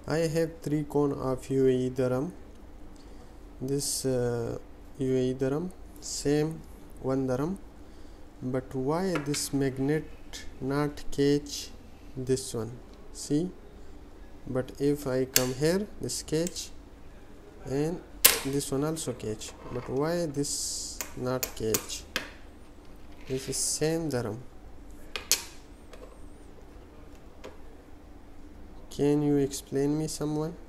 I have 3 cone of UAE dirham. This UAE dirham, same 1 dirham, but why this magnet not catch this one? See, but if I come here, this catch, and this one also catch, but why this not catch? This is same dirham. Can you explain me, someone?